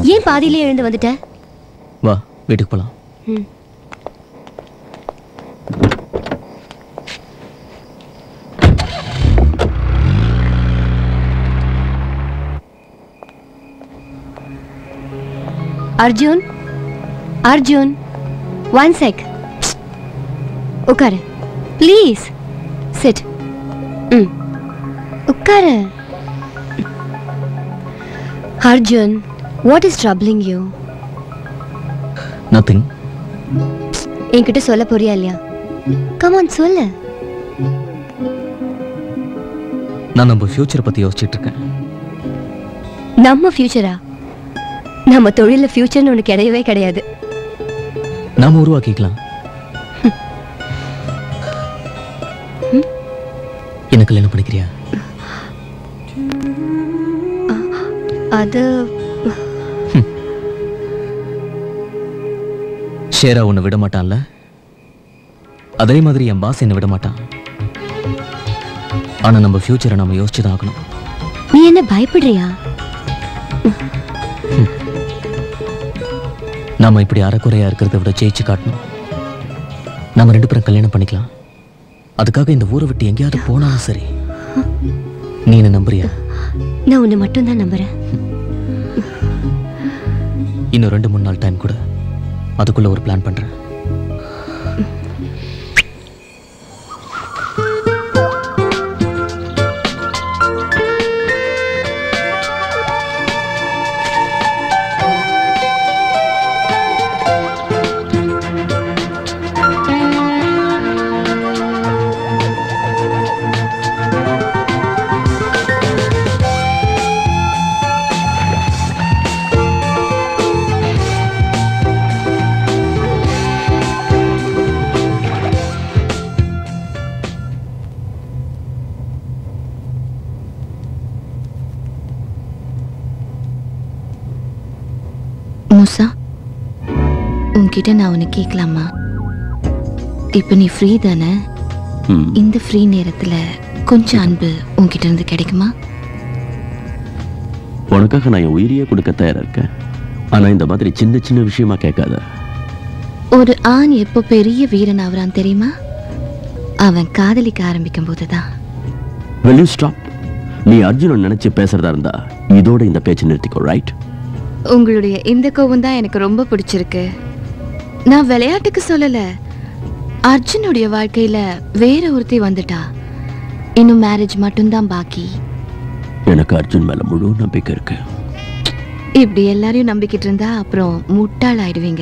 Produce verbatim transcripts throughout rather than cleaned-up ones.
ஏன் பாதியிலே எழுந்து வந்துட்ட? வா வீட்டுக்கு போலாம். ம். Arjun, Arjun, one sec. உட்காரு ப்ளீஸ். சிட். ம் உட்காரு. Arjun, what is troubling you? Nothing. என்கிட்ட சொல்ல போறியா இல்லையா? Come on சொல்லு. நான் நம்ம ஃபியூச்சரை பத்தி யோசிச்சுட்டு இருக்கேன். நம்ம ஃபியூச்சரா? நம்ம தொழில ஃபியூச்சர்னு ஒன்று கிடையவே கிடையாது. நாம உருவாக்கிக்கலாம். என்ன கல்யாணம் பண்ணிக்கிறியா? அது ஷேரா உன்னை விட மாட்டான்ல, அதே மாதிரி என் பாஸ் என்னை விட மாட்டான். ஆனா நம்ம ஃபியூச்சரை நாம யோசிச்சுதான் ஆகணும். நீ என்ன பயப்படுறியா? நாம இப்படி அறக்குறையா இருக்கிறத விட ஜெயிச்சு காட்டணும். நாம ரெண்டு பேரும் கல்யாணம் பண்ணிக்கலாம். அதுக்காக இந்த ஊரை விட்டு எங்கேயாவது போனாலும் சரி. நீ என்ன நம்புறியா? நான் உன்னை மட்டும் தான் நம்புறேன். இன்னும் ரெண்டு மூணு நாள் டைம் கூட, அதுக்குள்ள ஒரு பிளான் பண்றேன். மூசா, உன்கிட்ட நான் உன்னை கேட்கலாமா? இப்ப நீ ஃப்ரீ தானே? இந்த ஃப்ரீ நேரத்துல கொஞ்சம் அன்பு உன்கிட்ட இருந்து கிடைக்குமா? உனக்காக நான் என் உயிரியே கொடுக்க தயாரா இருக்கேன். ஆனா இந்த மாதிரி சின்ன சின்ன விஷயமா கேட்காத. ஒரு ஆண் எப்போ பெரிய வீரன் ஆவறான் தெரியுமா? அவன் காதலிக்க ஆரம்பிக்கும் போதுதான். Will you stop? நீ அர்ஜுன் நினைச்சு பேசுறதா இருந்தா இதோட இந்த பேச்சு நிறுத்திக்கோ, ரைட்? உங்களுடைய இந்த கோவம் தான் எனக்கு ரொம்ப பிடிச்சிருக்கு. நான் விளையாட்டுக்கு சொல்லல. அர்ஜுனுடைய வாழ்க்கையில வேற ஒருத்தி வந்துட்டா. இன்னும் மேரேஜ் மட்டும்தான் பாக்கி. எனக்கு அர்ஜுன் மேல முழு நம்பிக்கை இருக்கு. இப்படி எல்லாரையும் நம்பிக்கிட்டு இருந்தா அப்புறம் முட்டாள் ஆயிடுவீங்க.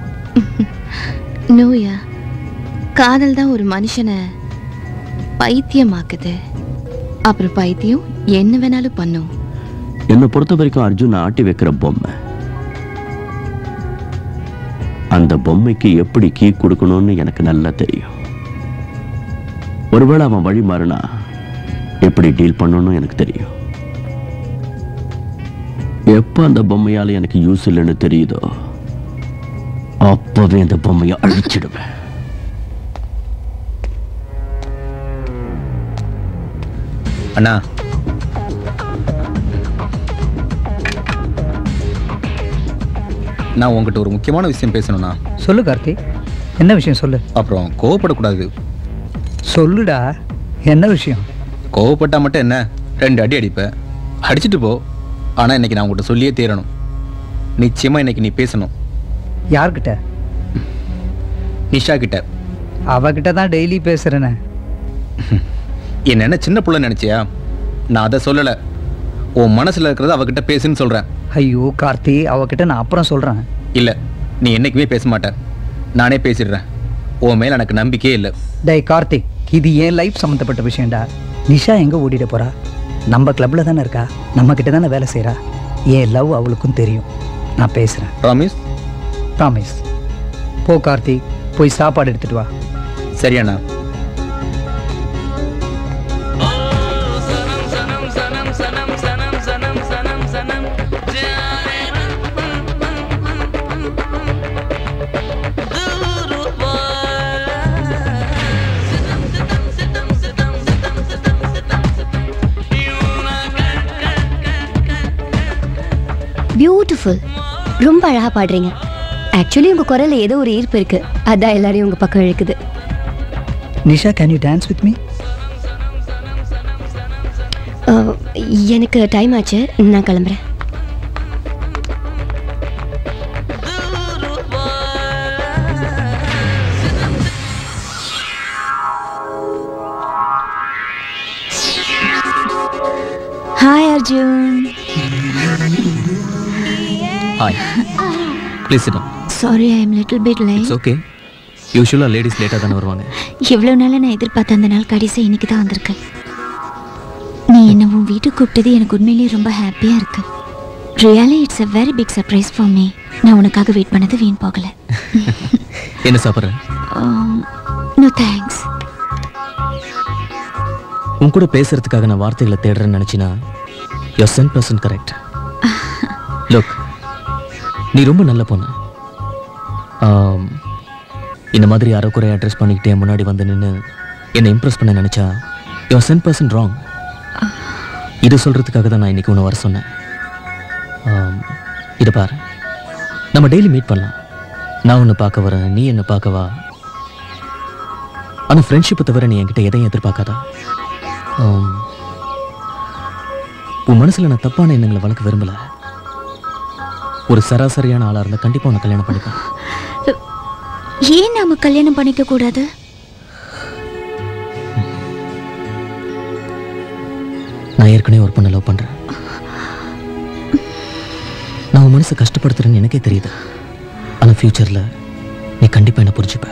நோயா, காதல் தான் ஒரு மனுஷனை பைத்தியமாக்குது. அப்புறம் பைத்தியம் என்ன வேணாலும் பண்ணும். என்னை பொறுத்த வரைக்கும் அர்ஜுன் ஆட்டி வைக்கிற பொம்மை. அந்த பொம்மைக்கு எப்படி கீ கொடுக்கணும்னு எனக்கு நல்லா தெரியும். ஒருவேளை அவன் வழி மாறினா எப்படி டீல் பண்ணணும்னு எனக்கு தெரியும். எப்ப அந்த பொம்மையால எனக்கு யூஸ் இல்லைன்னு தெரியுதோ அப்பவே அந்த பொம்மையை அழிச்சிடுவேன். அண்ணா, நான் உங்ககிட்ட ஒரு முக்கியமான விஷயம் பேசணும்ண்ணா. சொல்லு கார்த்தி, என்ன விஷயம் சொல்லு. அப்புறம் கோவப்படக்கூடாது. சொல்லுடா, என்ன விஷயம்? கோவப்பட்டா மட்டும் என்ன, ரெண்டு அடி அடிப்பேன், அடிச்சுட்டு போ. ஆனால் இன்னைக்கு நான் உங்கள்கிட்ட சொல்லியே தீரணும். நிச்சயமாக இன்னைக்கு நீ பேசணும். யார்கிட்ட? நிஷா கிட்ட. அவகிட்ட தான் டெய்லி பேசுகிறேன்னு. என்ன என்ன சின்ன பிள்ளை நினச்சியா? நான் அதை சொல்லலை. உன் மனசில் இருக்கிறத அவகிட்ட பேசுன்னு சொல்கிறேன். ஐயோ கார்த்தி, அவகிட்ட நான் அப்புறம் சொல்கிறேன். இல்லை, நீ என்றைக்குமே பேச மாட்டேன். நானே பேசிடுறேன். உன் மேலே எனக்கு நம்பிக்கையே இல்லை. டேய் கார்த்திக், இது ஏன் லைஃப் சம்மந்தப்பட்ட விஷயம்டா. நிஷா எங்கே ஓடிட போகிறா? நம்ம கிளப்பில் தானே இருக்கா, நம்மக்கிட்ட தானே வேலை செய்கிறா. ஏன் லவ் அவளுக்கும் தெரியும். நான் பேசுகிறேன். ப்ராமிஸ்? ப்ராமிஸ். போ கார்த்திக், போய் சாப்பாடு எடுத்துகிட்டு வா. சரியாண்ணா. பியூட்டிஃபுல். ரொம்ப அழகா பாடுறீங்க. ஆக்சுவலி உங்க குரல்ல ஏதோ ஒரு ஈர்ப்பு இருக்கு, அதான் எல்லாரையும் உங்க பக்கம் இழுக்குது. Nisha, can you dance with me? எனக்கு டைம் ஆச்சு, நான் கிளம்புறேன். Hi Arjun. Hi. Please sit down. Sorry, I am little bit late. It's okay. Usually ladies later தான வருவாங்க. இவ்வளவு நாள் நான் எதிர்பார்த்த அந்த நாள் கடைசி இன்னைக்கு தான் வந்திருக்கு. நீ என்ன உன் வீட்டுக்கு கூப்பிட்டது எனக்கு உண்மையிலேயே ரொம்ப ஹாப்பியா இருக்கு. Really, it's a very big surprise for me. நான் உனக்காக வெயிட் பண்ணது வீண் போகல. என்ன சாப்பிடுற? No thanks. உன் கூட பேசுறதுக்காக நான் வார்த்தைகளை தேடுறேன்னு நினைச்சினா you're one hundred percent correct. Look, நீ ரொம்ப நல்ல பொண்ணு. இந்த மாதிரி அரைக்குறையா அட்ரஸ் பண்ணிக்கிட்டே முன்னாடி வந்து நின்று என்னை இம்ப்ரெஸ் பண்ண நினைச்சா you're one hundred percent wrong. இதை சொல்றதுக்காக தான் நான் இன்னைக்கு உன்னை வர சொன்னேன். இதை பாரு, நம்ம டெய்லி மீட் பண்ணலாம். நான் உன்னை பார்க்க வரேன், நீ என்னை பார்க்கவா. ஆனால் ஃப்ரெண்ட்ஷிப்பை தவிர நீ என்கிட்ட எதையும் எதிர்பார்க்காதா. உன் மனசுல நான் தப்பான எண்ணங்களை வளர்க்க விரும்பல. ஒரு சராசரியான ஆளா இருந்தா கண்டிப்பா உன்னை கல்யாணம் பண்ணிப்பேன். ஏன் நாம கல்யாணம் பண்ணிக்க கூடாது? நான் ஏற்கனவே ஒரு பொண்ணை லவ் பண்றேன். நான் உன் மனசை கஷ்டப்படுத்துறேன்னு எனக்கே தெரியுது. ஆனா ஃபியூச்சர்ல நீ கண்டிப்பா என்ன புரிஞ்சுப்ப.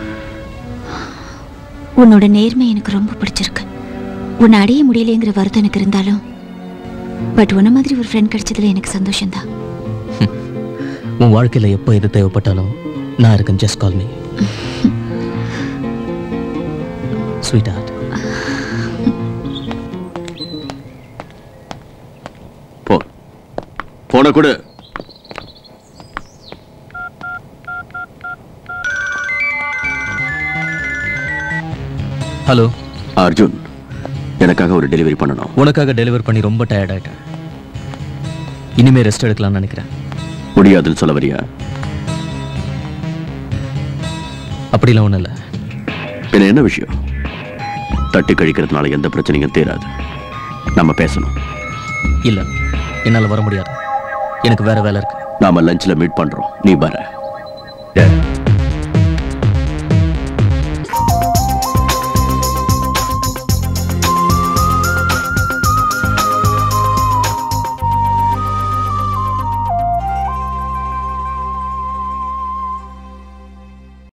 உன்னோட நேர்மை எனக்கு ரொம்ப பிடிச்சிருக்கு. உன்னை அடைய முடியலைங்கிற வருத்தம் எனக்கு இருந்தாலும் பட் உன்ன மாதிரி ஒரு ஃப்ரெண்ட் கிடைச்சதுல எனக்கு சந்தோஷம்தான். உன் வாழ்க்கையில எப்போ எது தேவைப்பட்டாலும் நான் இருக்கேன். Just call me sweetheart. போ போன கூட. ஹலோ அர்ஜுன், எனக்காக ஒரு டெலிவரி பண்ணணும். உனக்காக டெலிவரி பண்ணி ரொம்ப டயர்ட் ஆயிட்டேன். இனிமே ரெஸ்ட் எடுக்கலாம்னு நினைக்கிறேன். முடியாதுன்னு சொல்ல வரியா? அப்படிலாம் ஒன்றும் இல்லை. என்ன என்ன விஷயம்? தட்டி கழிக்கிறதுனால எந்த பிரச்சனையும் தீராது. நம்ம பேசணும். இல்லை, என்னால் வர முடியாது. எனக்கு வேற வேலை இருக்கு. நாம லஞ்சில் மீட் பண்றோம், நீ வர.